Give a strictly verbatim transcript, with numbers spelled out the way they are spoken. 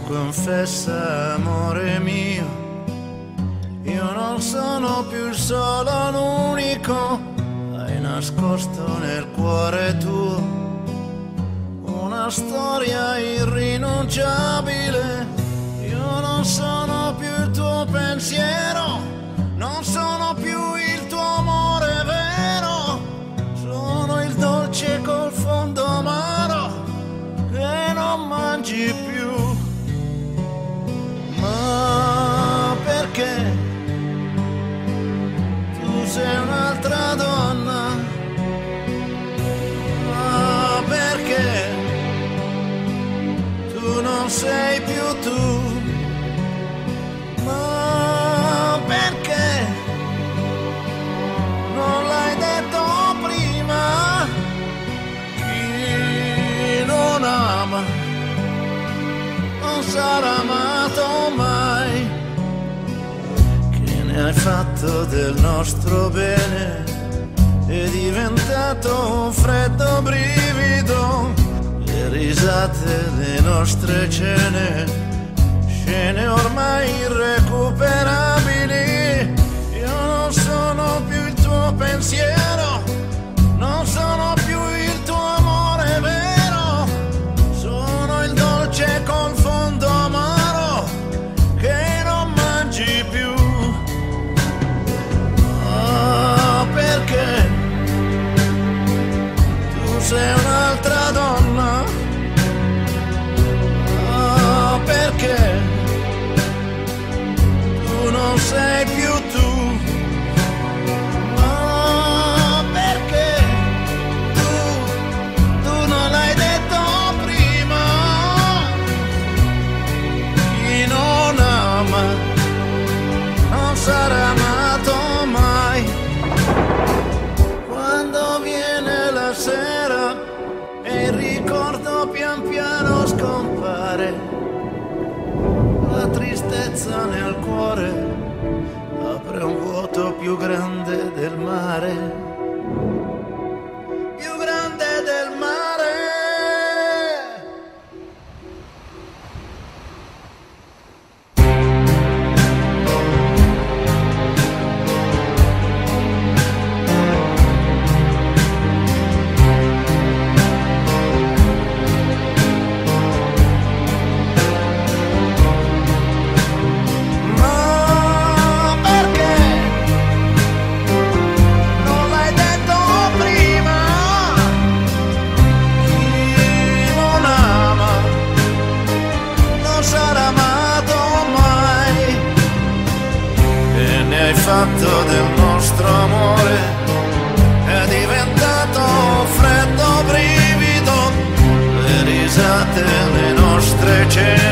Confessa, amore mio, io non sono più il solo, l'unico. Hai nascosto nel cuore tuo una storia irrinunciabile. Io non sono più il tuo pensiero, non sono più il tuo amore vero. Sono il dolce col fondo amaro che non mangi più. Ma perché tu sei un'altra donna? Ma perché tu non sei più tu? Ma perché non l'hai detto prima? Chi non ama non sarà amato mai. Che ne hai fatto del nostro bene? È diventato un freddo brivido. Le risate, le nostre cene, scene ormai irrecuperabili. Io non sono più il tuo pensiero, non sono più il tuo amore vero. Sono il dolce col fondo amaro che non mangi più. Ah, perché tu sei un'altra donna? Ah, perché tu non sei più tu? Ah, perché tu, tu non l'hai detto prima? Chi non ama non sarà amato mai. Quando viene la sera e il ricordo pian piano scompare, la tristezza nel cuore apre un vuoto più grande del mare, più grande del mare. Fatto del nostro amore è diventato un freddo brivido. Le risate, le nostre cene,